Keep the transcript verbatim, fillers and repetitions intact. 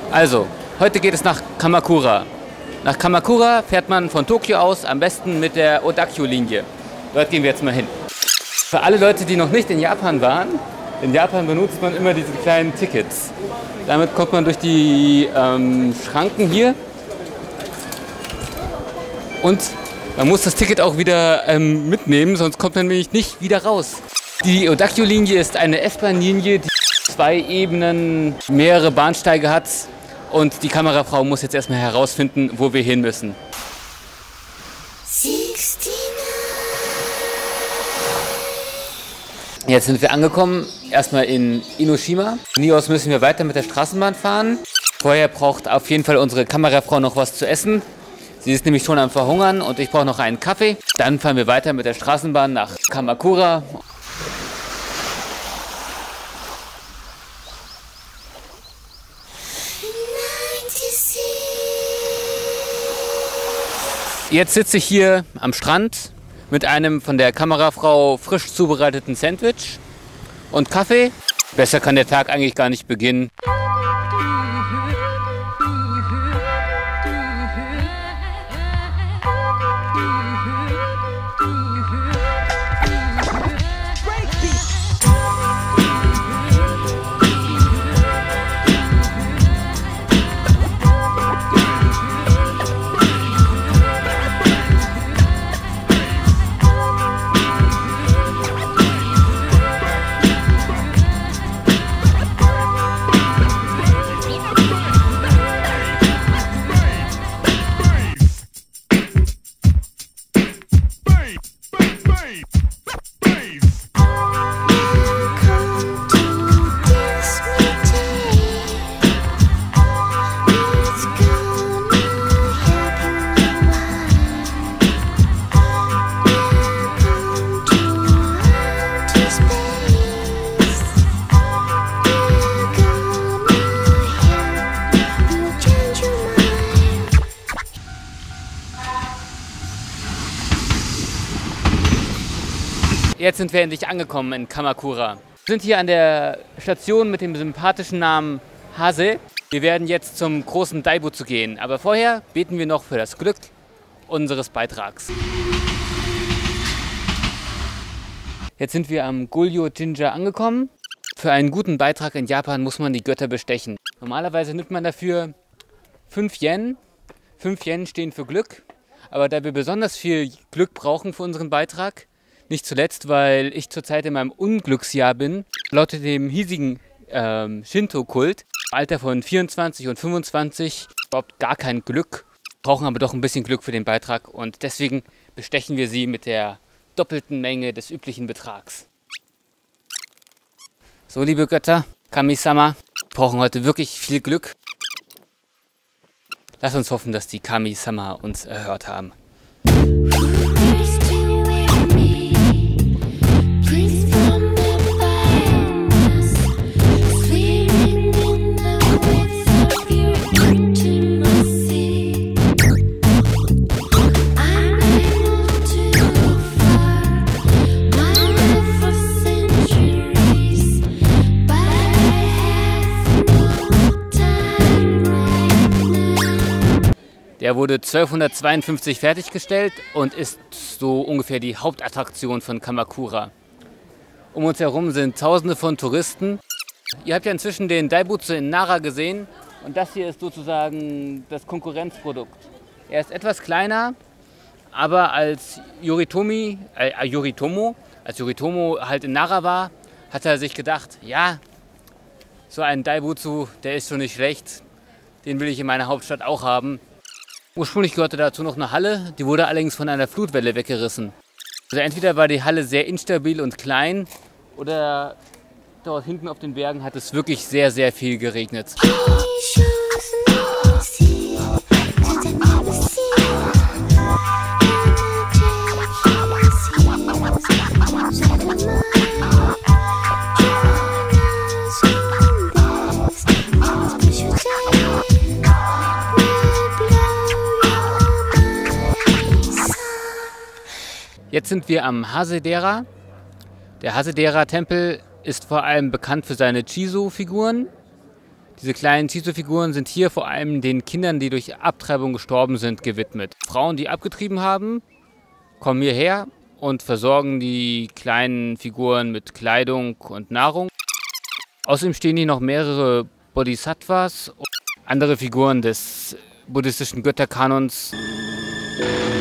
Also, heute geht es nach Kamakura. Nach Kamakura fährt man von Tokio aus am besten mit der Odakyu-Linie. Dort gehen wir jetzt mal hin. Für alle Leute, die noch nicht in Japan waren, in Japan benutzt man immer diese kleinen Tickets. Damit kommt man durch die ähm, Schranken hier und man muss das Ticket auch wieder ähm, mitnehmen, sonst kommt man nämlich nicht wieder raus. Die Odakyu-Linie ist eine S-Bahn-Linie, die zwei Ebenen, mehrere Bahnsteige hat und die Kamerafrau muss jetzt erstmal herausfinden, wo wir hin müssen. Jetzt sind wir angekommen, erstmal in Inoshima. Von hier aus müssen wir weiter mit der Straßenbahn fahren. Vorher braucht auf jeden Fall unsere Kamerafrau noch was zu essen. Sie ist nämlich schon am Verhungern und ich brauche noch einen Kaffee. Dann fahren wir weiter mit der Straßenbahn nach Kamakura. Jetzt sitze ich hier am Strand mit einem von der Kamerafrau frisch zubereiteten Sandwich und Kaffee. Besser kann der Tag eigentlich gar nicht beginnen. Jetzt sind wir endlich angekommen in Kamakura. Wir sind hier an der Station mit dem sympathischen Namen Hase. Wir werden jetzt zum großen Daibutsu gehen, aber vorher beten wir noch für das Glück unseres Beitrags. Jetzt sind wir am Guryo Jinja angekommen. Für einen guten Beitrag in Japan muss man die Götter bestechen. Normalerweise nimmt man dafür fünf Yen. fünf Yen stehen für Glück, aber da wir besonders viel Glück brauchen für unseren Beitrag, nicht zuletzt, weil ich zurzeit in meinem Unglücksjahr bin, laut dem hiesigen ähm, Shinto-Kult, im Alter von vierundzwanzig und fünfundzwanzig, überhaupt gar kein Glück, brauchen aber doch ein bisschen Glück für den Beitrag und deswegen bestechen wir sie mit der doppelten Menge des üblichen Betrags. So, liebe Götter, Kami-sama, wir brauchen heute wirklich viel Glück. Lass uns hoffen, dass die Kami-sama uns erhört haben. Der wurde zwölfhundertzweiundfünfzig fertiggestellt und ist so ungefähr die Hauptattraktion von Kamakura. Um uns herum sind Tausende von Touristen. Ihr habt ja inzwischen den Daibutsu in Nara gesehen und das hier ist sozusagen das Konkurrenzprodukt. Er ist etwas kleiner, aber als Yoritomi, äh, Yoritomo, als Yoritomo halt in Nara war, hat er sich gedacht, ja, so ein Daibutsu, der ist schon nicht schlecht, den will ich in meiner Hauptstadt auch haben. Ursprünglich gehörte dazu noch eine Halle, die wurde allerdings von einer Flutwelle weggerissen. Also entweder war die Halle sehr instabil und klein oder dort hinten auf den Bergen hat es wirklich sehr, sehr viel geregnet. Jetzt sind wir am Hasedera. Der Hasedera-Tempel ist vor allem bekannt für seine Chizu-Figuren. Diese kleinen Shizu-Figuren sind hier vor allem den Kindern, die durch Abtreibung gestorben sind, gewidmet. Frauen, die abgetrieben haben, kommen hierher und versorgen die kleinen Figuren mit Kleidung und Nahrung. Außerdem stehen hier noch mehrere Bodhisattvas und andere Figuren des buddhistischen Götterkanons.